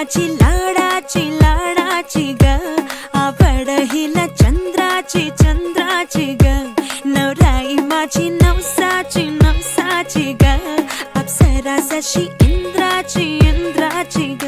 माझी लाडाची लाडाची ग, आवड हिला चंद्राची चंद्राची ग, नवराई माझी नवसाची नवसाची ग, अप्सरा जशी इंद्राची इंद्राची ग.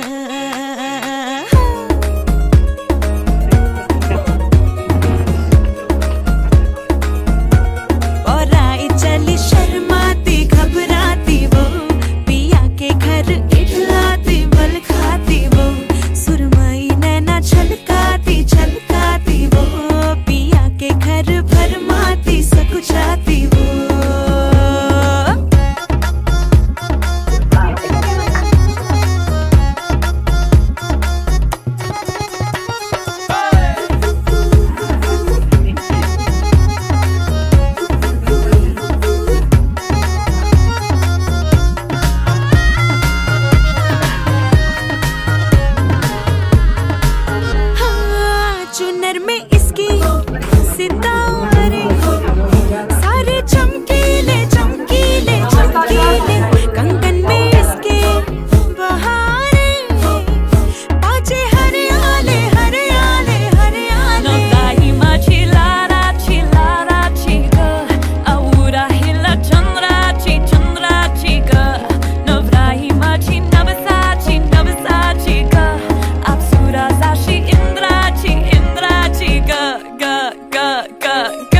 चुनर में इसकी सितारे सारे चमकीले चमकीले चमकीले, कंगन में इसके बहारे बाजे हरियाले हरियाले हरियाले. नवराई माझी लाडाची लाडाची ग, आवडा हिला चंद्राची चंद्राची ग, नवराई माझी नवसाची नवसाची ग, अप्सरा जशी इंद्राची इंद्राची ग ग ग ग ग.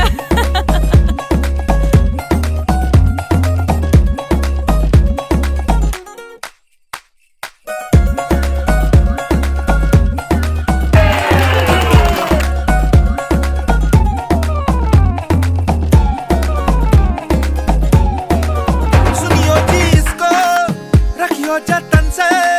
सुनियो जी इसको, रखियो जतन से.